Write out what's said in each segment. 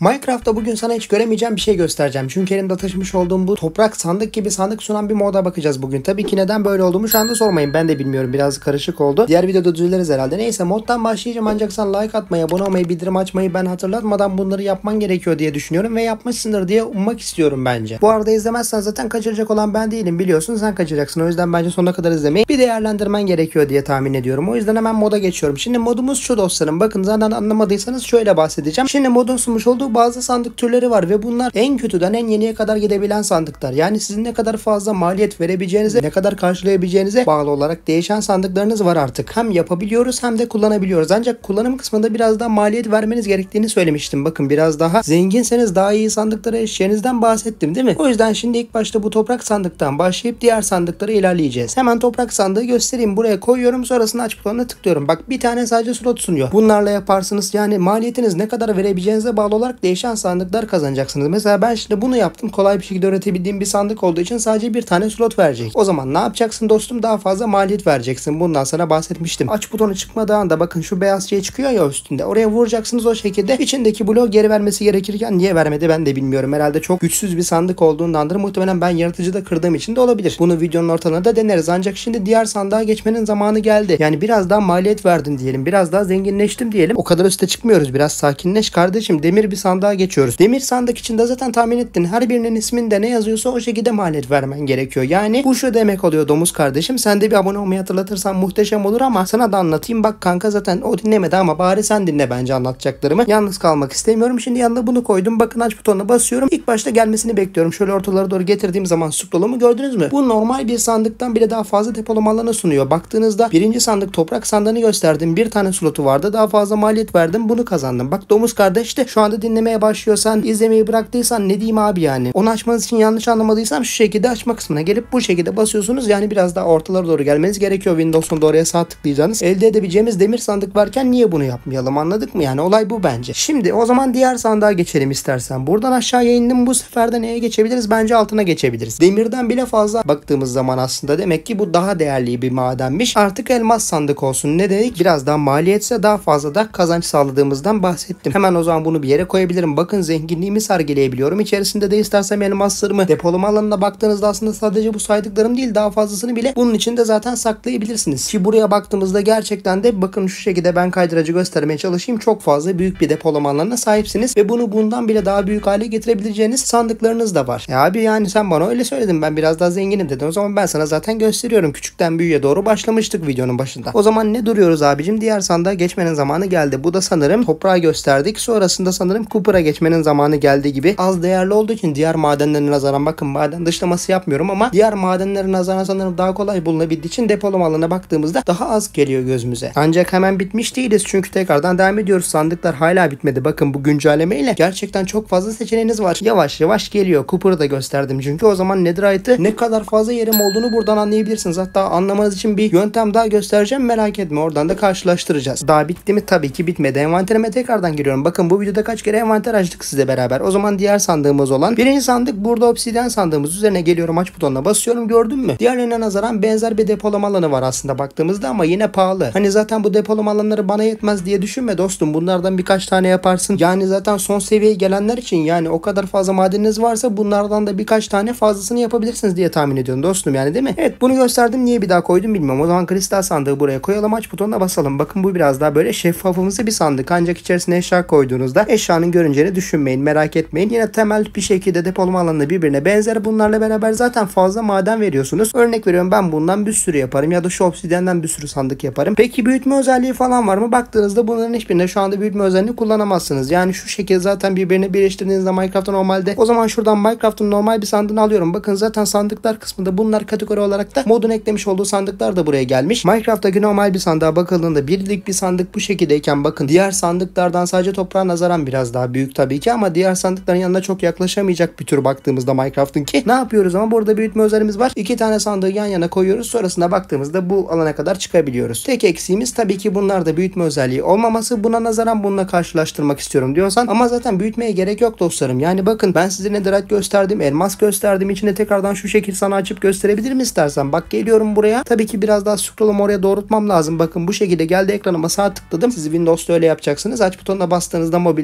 Minecraft'ta bugün sana hiç göremeyeceğim bir şey göstereceğim. Çünkü elimde taşımış olduğum bu toprak sandık gibi sandık sunan bir moda bakacağız bugün. Tabii ki neden böyle olduğumu şu anda sormayın. Ben de bilmiyorum. Biraz karışık oldu. Diğer videoda düzeliriz herhalde. Neyse moddan başlayacağım ancak sen like atmayı, abone olmayı, bildirim açmayı ben hatırlatmadan bunları yapman gerekiyor diye düşünüyorum ve yapmışsındır diye ummak istiyorum bence. Bu arada izlemezsen zaten kaçıracak olan ben değilim, biliyorsun, sen kaçıracaksın. O yüzden bence sonuna kadar izlemeyi bir değerlendirmen gerekiyor diye tahmin ediyorum. O yüzden hemen moda geçiyorum. Şimdi modumuz şu dostlarım. Bakın zaten anlamadıysanız şöyle bahsedeceğim. Şimdi modun sunmuş olduğu bazı sandık türleri var ve bunlar en kötüden en yeniye kadar gidebilen sandıklar. Yani sizin ne kadar fazla maliyet verebileceğinize, ne kadar karşılayabileceğinize bağlı olarak değişen sandıklarınız var artık. Hem yapabiliyoruz hem de kullanabiliyoruz. Ancak kullanım kısmında biraz daha maliyet vermeniz gerektiğini söylemiştim. Bakın biraz daha zenginseniz daha iyi sandıklara erişeceğinizden bahsettim değil mi? O yüzden şimdi ilk başta bu toprak sandıktan başlayıp diğer sandıklara ilerleyeceğiz. Hemen toprak sandığı göstereyim. Buraya koyuyorum, sonrasında aç butonuna tıklıyorum. Bak bir tane sadece slot sunuyor. Bunlarla yaparsınız. Yani maliyetiniz ne kadar verebileceğinize bağlı olarak değişen sandıklar kazanacaksınız. Mesela ben şimdi bunu yaptım. Kolay bir şekilde üretebildiğim bir sandık olduğu için sadece bir tane slot verecek. O zaman ne yapacaksın dostum? Daha fazla maliyet vereceksin. Bundan sana bahsetmiştim. Aç butonu çıkmadığı anda bakın şu beyaz şey çıkıyor ya üstünde. Oraya vuracaksınız, o şekilde içindeki bloğu geri vermesi gerekirken niye vermedi ben de bilmiyorum. Herhalde çok güçsüz bir sandık olduğundandır. Muhtemelen ben yaratıcıda kırdığım için de olabilir. Bunu videonun ortalarında da deneriz. Ancak şimdi diğer sandığa geçmenin zamanı geldi. Yani biraz daha maliyet verdin diyelim. Biraz daha zenginleştim diyelim. O kadar üste çıkmıyoruz. Biraz sakinleş kardeşim. Demir bir sandığa geçiyoruz. Demir sandık içinde zaten tahmin ettin. Her birinin isminde ne yazıyorsa o şekilde maliyet vermen gerekiyor. Yani bu şu demek oluyor domuz kardeşim. Sen de bir abone olmayı hatırlatırsan muhteşem olur ama sana da anlatayım. Bak kanka zaten o dinlemedi ama bari sen dinle bence anlatacaklarımı. Yalnız kalmak istemiyorum. Şimdi yanına bunu koydum. Bakın aç butonuna basıyorum. İlk başta gelmesini bekliyorum. Şöyle ortalara doğru getirdiğim zaman scroll'umu gördünüz mü? Bu normal bir sandıktan bile daha fazla depolama alanı sunuyor. Baktığınızda birinci sandık toprak sandığını gösterdim. Bir tane slotu vardı. Daha fazla maliyet verdim. Bunu kazandım. Bak domuz kardeş de şu anda dinlemeye başlıyorsan, izlemeyi bıraktıysan ne diyeyim abi yani. Onu açmanız için yanlış anlamadıysam şu şekilde açma kısmına gelip bu şekilde basıyorsunuz. Yani biraz daha ortalara doğru gelmeniz gerekiyor. Windows'un da oraya sağ tıklayacaksınız. Elde edebileceğimiz demir sandık varken niye bunu yapmayalım, anladık mı yani? Olay bu bence. Şimdi o zaman diğer sandığa geçelim istersen. Buradan aşağıya indim. Bu sefer de neye geçebiliriz? Bence altına geçebiliriz. Demirden bile fazla baktığımız zaman aslında demek ki bu daha değerli bir madenmiş. Artık elmas sandık olsun. Ne dedik? Biraz daha maliyetse daha fazla da kazanç sağladığımızdan bahsettim. Hemen o zaman bunu bir yere koyabilirim. Bakın zenginliğimi sergileyebiliyorum. İçerisinde de istersem elmaslarımı, depolama alanına baktığınızda aslında sadece bu saydıklarım değil, daha fazlasını bile bunun içinde zaten saklayabilirsiniz. Ki buraya baktığımızda gerçekten de bakın şu şekilde ben kaydıracı göstermeye çalışayım. Çok fazla büyük bir depolama alanına sahipsiniz ve bunu bundan bile daha büyük hale getirebileceğiniz sandıklarınız da var. Abi yani sen bana öyle söyledin, ben biraz daha zenginim dedin. O zaman ben sana zaten gösteriyorum. Küçükten büyüğe doğru başlamıştık videonun başında. O zaman ne duruyoruz abicim? Diğer sandığa geçmenin zamanı geldi. Bu da sanırım toprağa gösterdik. Sonrasında sanırım Cooper'a geçmenin zamanı geldi gibi. Az değerli olduğu için diğer madenlerine nazaran, bakın maden dışlaması yapmıyorum ama diğer madenlere nazaran sanırım daha kolay bulunabildiği için depolama alanına baktığımızda daha az geliyor gözümüze. Ancak hemen bitmiş değiliz çünkü tekrardan devam ediyoruz. Sandıklar hala bitmedi. Bakın bu güncellemeyle gerçekten çok fazla seçeneğiniz var. Yavaş yavaş geliyor. Cooper'ı da gösterdim çünkü o zaman Netherite'ı ne kadar fazla yerim olduğunu buradan anlayabilirsiniz. Hatta anlamanız için bir yöntem daha göstereceğim. Merak etme, oradan da karşılaştıracağız. Daha bitti mi? Tabii ki bitmedi. Envanterime tekrardan giriyorum. Bakın bu videoda kaç kere envanter açtık sizle beraber. O zaman diğer sandığımız olan birinci sandık, burada obsidyen sandığımız üzerine geliyorum. Aç butonuna basıyorum. Gördün mü? Diğerlerine nazaran benzer bir depolama alanı var aslında baktığımızda ama yine pahalı. Hani zaten bu depolama alanları bana yetmez diye düşünme dostum. Bunlardan birkaç tane yaparsın. Yani zaten son seviyeye gelenler için yani o kadar fazla madeniniz varsa bunlardan da birkaç tane fazlasını yapabilirsiniz diye tahmin ediyorum dostum, yani değil mi? Evet, bunu gösterdim. Niye bir daha koydum bilmiyorum. O zaman kristal sandığı buraya koyalım. Aç butonuna basalım. Bakın bu biraz daha böyle şeffafımsı bir sandık. Ancak içerisine eşya koyduğunuzda eşyanın görüneceğini düşünmeyin. Merak etmeyin. Yine temel bir şekilde depolama alanı birbirine benzer. Bunlarla beraber zaten fazla maden veriyorsunuz. Örnek veriyorum, ben bundan bir sürü yaparım ya da şu obsidyenden bir sürü sandık yaparım. Peki büyütme özelliği falan var mı? Baktığınızda bunların hiçbirinde şu anda büyütme özelliğini kullanamazsınız. Yani şu şekilde zaten birbirine birleştirdiğinizde Minecraft'ta normalde, o zaman şuradan Minecraft'ın normal bir sandığını alıyorum. Bakın zaten sandıklar kısmında bunlar kategori olarak da modun eklemiş olduğu sandıklar da buraya gelmiş. Minecraft'taki normal bir sandığa bakıldığında birlik bir sandık bu şekildeyken bakın diğer sandıklardan sadece toprağa nazaran biraz daha büyük tabii ki ama diğer sandıkların yanına çok yaklaşamayacak bir tür baktığımızda Minecraft'ın ki ne yapıyoruz ama burada büyütme özelliğimiz var. İki tane sandığı yan yana koyuyoruz. Sonrasında baktığımızda bu alana kadar çıkabiliyoruz. Tek eksiğimiz tabii ki bunlarda büyütme özelliği olmaması. Buna nazaran bununla karşılaştırmak istiyorum diyorsan ama zaten büyütmeye gerek yok dostlarım. Yani bakın ben size netherite gösterdim, elmas gösterdim. İçinde tekrardan şu şekil sana açıp gösterebilirim istersen. Bak geliyorum buraya. Tabii ki biraz daha scroll'umu oraya doğrultmam lazım. Bakın bu şekilde geldi, ekranıma sağ tıkladım. Siz Windows'ta öyle yapacaksınız. Aç butonuna bastığınızda mobildeyseniz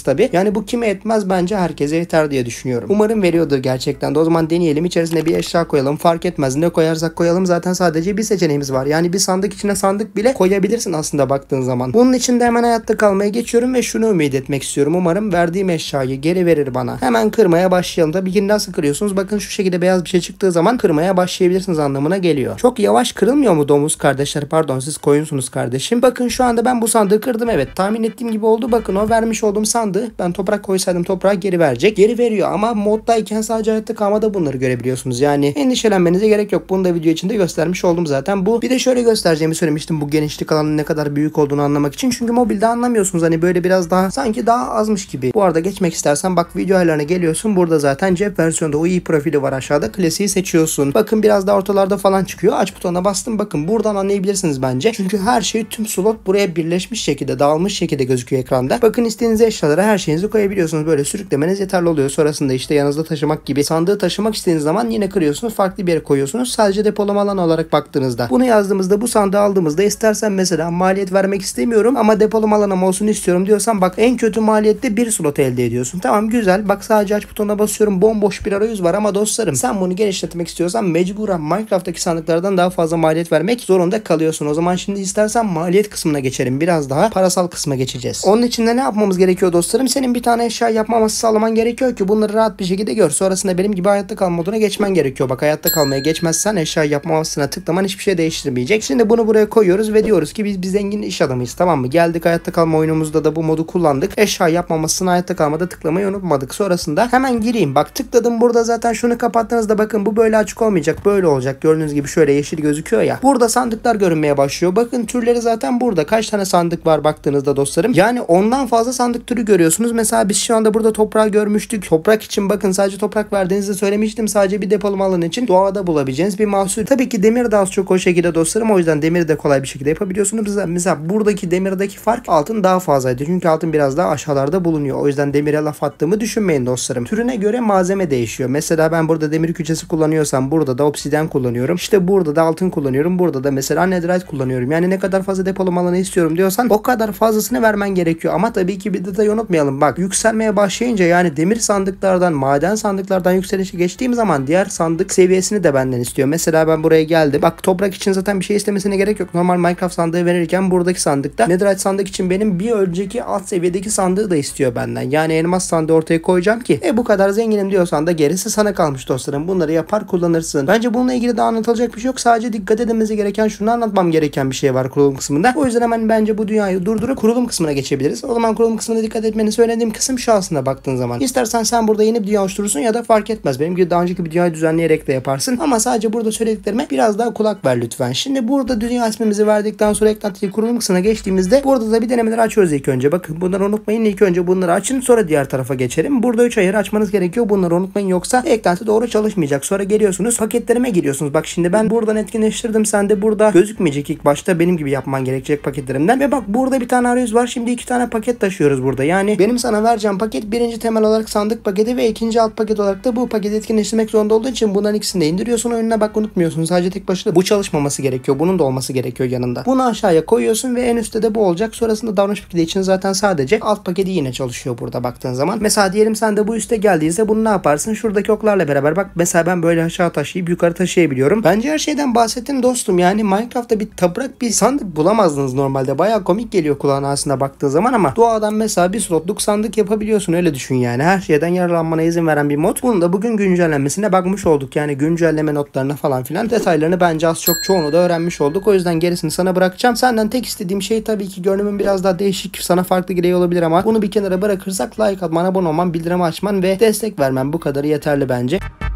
tabii. Yani bu kime etmez, bence herkese yeter diye düşünüyorum. Umarım veriyordur gerçekten de. O zaman deneyelim. İçerisine bir eşya koyalım. Fark etmez. Ne koyarsak koyalım. Zaten sadece bir seçeneğimiz var. Yani bir sandık içine sandık bile koyabilirsin aslında baktığın zaman. Bunun için de hemen hayatta kalmaya geçiyorum ve şunu ümit etmek istiyorum. Umarım verdiğim eşyayı geri verir bana. Hemen kırmaya başlayalım. Tabii ki nasıl kırıyorsunuz? Bakın şu şekilde beyaz bir şey çıktığı zaman kırmaya başlayabilirsiniz anlamına geliyor. Çok yavaş kırılmıyor mu domuz kardeşler? Pardon, siz koyunsunuz kardeşim. Bakın şu anda ben bu sandığı kırdım. Evet, tahmin ettiğim gibi oldu. Bakın o vermiş olduğum sandığı ben toprak koysaydım toprağa geri verecek. Geri veriyor ama moddayken sadece hayatta kalmada bunları görebiliyorsunuz. Yani endişelenmenize gerek yok. Bunu da video içinde göstermiş oldum zaten. Bu bir de şöyle göstereceğimi söylemiştim, bu genişlik alanının ne kadar büyük olduğunu anlamak için. Çünkü mobilde anlamıyorsunuz. Hani böyle biraz daha sanki daha azmış gibi. Bu arada geçmek istersen bak, video ayarlarına geliyorsun. Burada zaten cep versiyonda UI profili var aşağıda. Klasiği seçiyorsun. Bakın biraz daha ortalarda falan çıkıyor. Aç butonuna bastım. Bakın buradan anlayabilirsiniz bence. Çünkü her şey, tüm slot buraya birleşmiş şekilde, dağılmış şekilde gözüküyor ekranda. Bakın istediğiniz eşyalara her şeyinizi koyabiliyorsunuz. Böyle sürüklemeniz yeterli oluyor. Sonrasında işte yanınızda taşımak gibi, sandığı taşımak istediğiniz zaman yine kırıyorsunuz. Farklı bir yere koyuyorsunuz. Sadece depolama alanı olarak baktığınızda. Bunu yazdığımızda, bu sandığı aldığımızda, istersen mesela maliyet vermek istemiyorum ama depolama alanım olsun istiyorum diyorsan bak, en kötü maliyette bir slot elde ediyorsun. Tamam, güzel. Bak sadece aç butonuna basıyorum. Bomboş bir arayüz var ama dostlarım, sen bunu genişletmek istiyorsan mecburen Minecraft'taki sandıklardan daha fazla maliyet vermek zorunda kalıyorsun. O zaman şimdi istersen maliyet kısmına geçelim. Biraz daha parasal kısma geçeceğiz. Onun için de ne yapmamız gerekiyor dostlarım? Senin bir tane eşya yapmaması sağlaman gerekiyor ki bunları rahat bir şekilde gör. Sonrasında benim gibi hayatta kalma moduna geçmen gerekiyor. Bak, hayatta kalmaya geçmezsen eşya yapmamasına tıklaman hiçbir şey değiştirmeyecek. Şimdi bunu buraya koyuyoruz ve diyoruz ki biz zengin iş adamıyız, tamam mı? Geldik, hayatta kalma oyunumuzda da bu modu kullandık. Eşya yapmamasına hayatta kalmada tıklamayı unutmadık. Sonrasında hemen gireyim. Bak tıkladım, burada zaten şunu kapattığınızda bakın bu böyle açık olmayacak. Böyle olacak. Gördüğünüz gibi şöyle yeşil gözüküyor ya. Burada sandıklar görünmeye başlıyor. Bakın türleri zaten burada. Kaç tane sandık var baktığınızda dostlarım. Yani ondan fazla sandık türü görüyorsunuz. Mesela biz şu anda burada toprağı görmüştük. Toprak için bakın sadece toprak verdiğinizi söylemiştim. Sadece bir depolama alanı için doğada bulabileceğiniz bir mahsul. Tabii ki demir de az çok o şekilde dostlarım. O yüzden demiri de kolay bir şekilde yapabiliyorsunuz. Mesela buradaki demirdeki fark altın daha fazlaydı. Çünkü altın biraz daha aşağılarda bulunuyor. O yüzden demire laf attığımı düşünmeyin dostlarım. Türüne göre malzeme değişiyor. Mesela ben burada demir küçesi kullanıyorsam burada da obsidyen kullanıyorum. İşte burada da altın kullanıyorum. Burada da mesela netherite kullanıyorum. Yani ne kadar fazla depolama alanı istiyorum diyorsan o kadar fazlasını vermen gerekiyor. Ama tabii ki bir detayı unutmayalım. Bak, yükselmeye başlayınca, yani demir sandıklardan, maden sandıklardan yükselişe geçtiğim zaman diğer sandık seviyesini de benden istiyor. Mesela ben buraya geldim. Bak, toprak için zaten bir şey istemesine gerek yok. Normal Minecraft sandığı verirken buradaki sandıkta netherite sandık için benim bir önceki alt seviyedeki sandığı da istiyor benden. Yani elmas sandığı ortaya koyacağım ki bu kadar zenginim diyorsan da gerisi sana kalmış dostlarım. Bunları yapar kullanırsın. Bence bununla ilgili daha anlatılacak bir şey yok. Sadece dikkat edilmesi gereken, şunu anlatmam gereken bir şey var kurulum kısmında. O yüzden hemen bence bu dünyayı durdurup kurulum kısmına geçebiliriz. O zaman kurulum kısmına dikkat etmeni söylediğim kısım şu aslında baktığın zaman. İstersen sen burada yeni bir dünya oluşturursun ya da fark etmez. Benim gibi daha önceki bir dünyayı düzenleyerek de yaparsın. Ama sadece burada söylediklerime biraz daha kulak ver lütfen. Şimdi burada dünya ismimizi verdikten sonra eklentiyi kurulum kısmına geçtiğimizde burada da bir denemeleri açıyoruz ilk önce. Bakın bunları unutmayın. İlk önce bunları açın, sonra diğer tarafa geçelim. Burada 3 ayarı açmanız gerekiyor. Bunları unutmayın, yoksa eklenti doğru çalışmayacak. Sonra geliyorsunuz paketlerime giriyorsunuz. Bak şimdi ben buradan etkinleştirdim. Sen de burada gözükmeyecek ilk başta. Benim gibi yapman gerekecek paketlerimden. Ve bak burada bir tane arayüz var. Şimdi 2 tane paket taşıyoruz burada. Yani benim sana vereceğim paket birinci temel olarak sandık paketi ve ikinci alt paket olarak da bu paketi etkinleştirmek zorunda olduğu için bunların ikisini de indiriyorsun oyununa. Bak unutmuyorsun. Sadece tek başına bu çalışmaması gerekiyor. Bunun da olması gerekiyor yanında. Bunu aşağıya koyuyorsun ve en üstte de bu olacak. Sonrasında davranış paketi için zaten sadece alt paketi yine çalışıyor burada baktığın zaman. Mesela diyelim sen de bu üste geldiyse bunu ne yaparsın? Şuradaki oklarla beraber bak mesela ben böyle aşağı taşıyıp yukarı taşıyabiliyorum. Bence her şeyden bahsettim dostum. Yani Minecraft'ta bir toprak bir sandık bulamazdınız normalde. Bayağı komik geliyor kulağına aslında baktığın zaman ama doğadan mesela bir slotluk sandık yapabiliyorsun, öyle düşün yani. Her şeyden yararlanmana izin veren bir mod. Bunun da bugün güncellenmesine bakmış olduk. Yani güncelleme notlarına falan filan detaylarını bence az çok çoğunu da öğrenmiş olduk. O yüzden gerisini sana bırakacağım. Senden tek istediğim şey tabii ki görünümün biraz daha değişik, sana farklı geliyor olabilir ama bunu bir kenara bırakırsak like atman, abone olman, bildirimi açman ve destek vermen, bu kadarı yeterli bence.